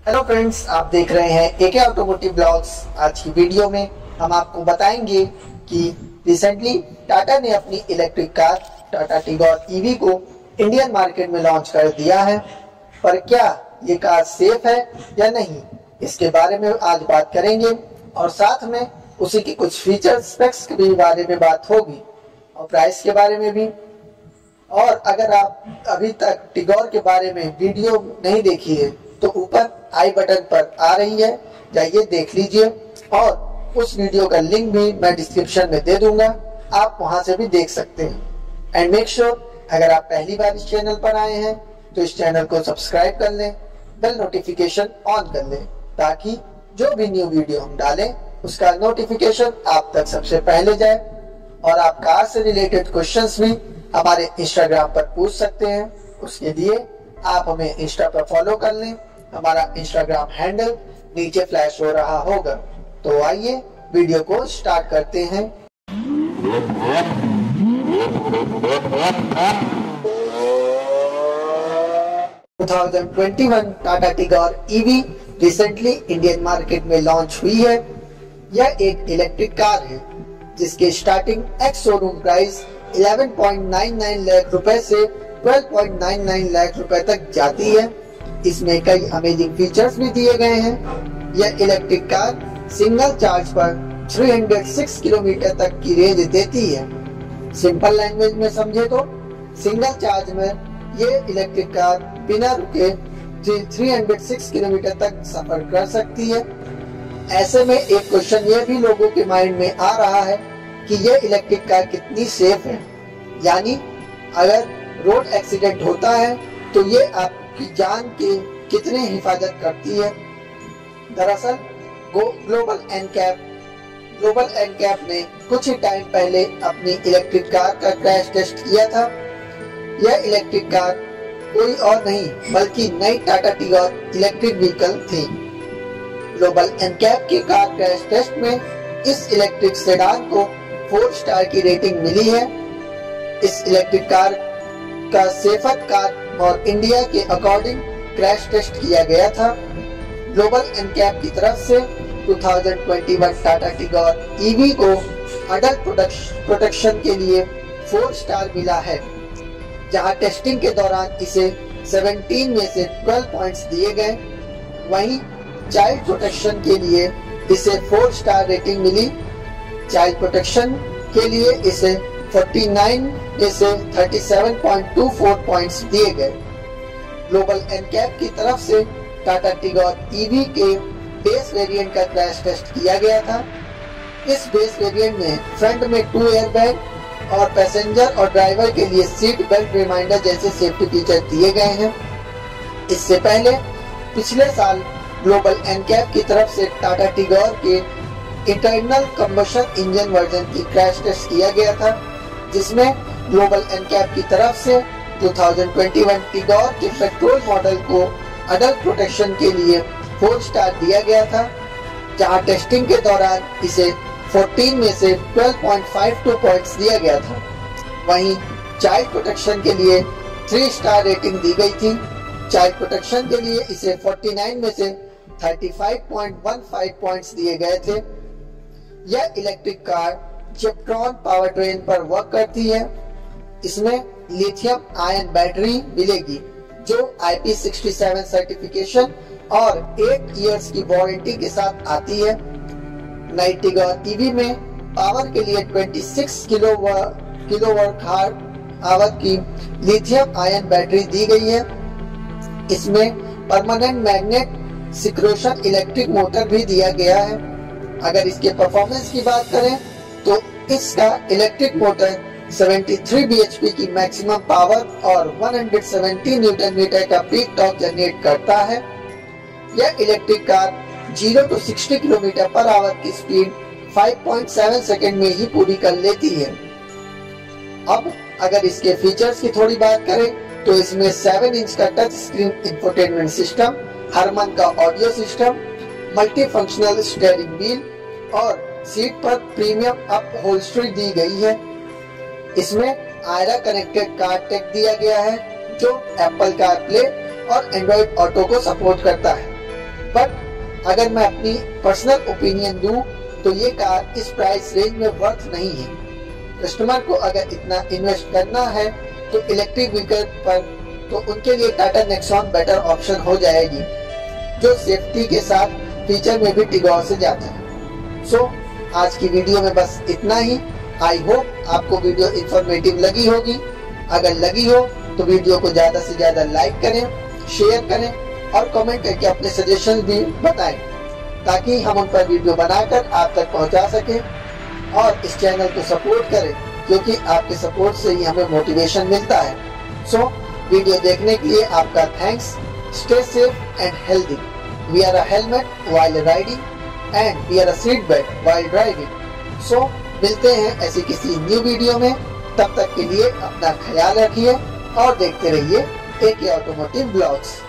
Hello friends, आप देख रहे हैं एके ऑटोमोटिव ब्लॉग्स। आज की वीडियो में हम आपको बताएंगे कि रिसेंटली टाटा ने अपनी electric car Tata Tigor EV को इंडियन मार्केट में लॉन्च कर दिया है। पर क्या ये कार सेफ है या नहीं, इसके बारे में आज बात करेंगे और साथ में उसी की कुछ फीचर स्पेक्स के बारे में बात होगी और प्राइस के बारे में भी। और अगर आप अभी तक टिगोर के बारे में वीडियो नहीं देखी है तो ऊपर आई बटन पर आ रही है, जाइए देख लीजिए। और उस वीडियो का लिंक भी मैं डिस्क्रिप्शन में दे दूंगा, आप वहां से भी देख सकते हैं। एंड मेक श्योर अगर आप पहली बार इस चैनल पर आए हैं तो इस चैनल को सब्सक्राइब कर लें, बेल नोटिफिकेशन ऑन कर लें ताकि जो भी न्यू वीडियो हम डालें उसका नोटिफिकेशन आप तक सबसे पहले जाए। और आप कार से रिलेटेड क्वेश्चंस भी हमारे इंस्टाग्राम पर पूछ सकते हैं। उसके लिए आप हमें इंस्टा पर फॉलो कर लें, हमारा इंस्टाग्राम हैंडल नीचे फ्लैश हो रहा होगा। तो आइए वीडियो को स्टार्ट करते हैं। 2021 Tata Tigor EV recently Indian market में लॉन्च हुई है। यह एक इलेक्ट्रिक कार है जिसके starting ex showroom price 11.99 lakh रुपए से 12.99 लाख रुपए तक जाती है। इसमें कई अमेजिंग फीचर्स भी दिए गए हैं। यह इलेक्ट्रिक कार सिंगल चार्ज पर 306 किलोमीटर तक की रेंज देती है। सिंपल लैंग्वेज में समझे तो सिंगल चार्ज में ये इलेक्ट्रिक कार बिना रुके 306 किलोमीटर तक सफर कर सकती है। ऐसे में एक क्वेश्चन ये भी लोगों के माइंड में आ रहा है कि ये इलेक्ट्रिक कार कितनी सेफ है, यानी अगर रोड एक्सीडेंट होता है तो ये आपकी जान के कितने हिफाजत करती है। दरअसल ग्लोबल एनकैप ने कुछ ही टाइम पहले अपनी इलेक्ट्रिक कार का क्रैश टेस्ट किया था। यह इलेक्ट्रिक कार कोई और नहीं बल्कि नई टाटा टिगोर इलेक्ट्रिक व्हीकल थी। ग्लोबल एनकैप के कार क्रैश टेस्ट में इस इलेक्ट्रिक सेडान को 4 स्टार की रेटिंग मिली है। इस इलेक्ट्रिक कार का सेफर कार और इंडिया के अकॉर्डिंग क्रैश टेस्ट किया गया था। ग्लोबल एनकैप की तरफ से 2021 टाटा टिगोर ईवी को अडल्ट प्रोटेक्शन के लिए 4 स्टार मिला है, जहां टेस्टिंग के दौरान इसे 17 में से 12 पॉइंट्स दिए गए। वहीं चाइल्ड प्रोटेक्शन के लिए इसे 4 स्टार रेटिंग मिली। चाइल्ड प्रोटेक्शन के लिए इसे 49 में से 37.24 पॉइंट्स दिए गए। ग्लोबल एनकैप की तरफ से टाटा टिगोर ईवी के बेस वेरिएंट का क्रैश टेस्ट किया गया था। इस बेस वेरिएंट में फ्रंट में 2 एयरबैग और पैसेंजर और ड्राइवर के लिए सीट बेल्ट रिमाइंडर जैसे सेफ्टी फीचर दिए गए हैं। इससे पहले पिछले साल ग्लोबल एनकैप की तरफ से टाटा टिगोर के इंटरनल कंबशन इंजन वर्जन की क्रैश टेस्ट किया गया था, जिसमें ग्लोबल एनकैप की तरफ से 2021 टिगोर के पेट्रोल मॉडल को अडल्ट प्रोटेक्शन के लिए 4 स्टार दिया गया था, जहां टेस्टिंग के दौरान इसे 14 में से 12.52 पॉइंट्स दिया गया था। वहीं चाइल्ड प्रोटेक्शन के लिए 3 स्टार रेटिंग दी गई थी। चाइल्ड प्रोटेक्शन के लिए इसे 49 में से 35.15 पॉइंट्स दिए गए थे। यह electric car Ziptron power train पर वर्क करती है। इसमें लिथियम आयन बैटरी मिलेगी जो IP67 सर्टिफिकेशन और 8 इयर्स की वारंटी के साथ आती है। नई टिगोर ईवी में पावर के लिए 26 किलोवाट आवर की लिथियम आयन बैटरी दी गई है। इसमें परमानेंट मैग्नेट सिक्रोशन इलेक्ट्रिक मोटर भी दिया गया है। अगर इसके परफॉर्मेंस की बात करें तो इसका इलेक्ट्रिक मोटर 73 bhp की मैक्सिमम पावर और 170 न्यूटन मीटर का पीक टॉर्क जनरेट करता है। यह electric car 0 to 60 kilometre per hour की स्पीड 5.7 सेकंड में ही पूरी कर लेती है। अब अगर इसके फीचर्स की थोड़ी बात करें तो इसमें 7 इंच का touch screen infotainment system, Harman का audio system, multi functional steering wheel और सीट पर प्रीमियम अपहोल्स्ट्री दी गई है। इसमें आयरा कनेक्टेड कार टेक दिया गया है जो एप्पल कारप्ले और एंड्रॉइड ऑटो को सपोर्ट करता है। बट अगर मैं अपनी पर्सनल ओपिनियन दूं तो ये कार इस प्राइस रेंज में वर्थ नहीं है। कस्टमर को अगर इतना इन्वेस्ट करना है तो इलेक्ट्रिक व्हीकल पर, तो उनके लिए टाटा नेक्सॉन बेटर ऑप्शन हो जाएगी, जो सेफ्टी के साथ फीचर में भी टिगोर से जाता है। सो आज की वीडियो में बस इतना ही। आई होप आपको वीडियो इंफॉर्मेटिव लगी होगी। अगर लगी हो तो वीडियो को ज्यादा से ज्यादा लाइक करें, शेयर करें और कमेंट करके अपने सजेशन भी बताएं, ताकि हम उन पर वीडियो बनाकर आप तक पहुंचा सकें। और इस चैनल को सपोर्ट करें, क्योंकि आपके सपोर्ट से ही हमें मोटिवेशन मिलता है। सो वीडियो देखने के लिए आपका thanks. Stay safe and healthy. Wear a helmet while riding and wear a seat belt while driving. So मिलते हैं ऐसी किसी न्यू वीडियो में। तब तक के लिए अपना ख्याल रखिए और देखते रहिए AK ऑटोमोटिव ब्लॉग्स।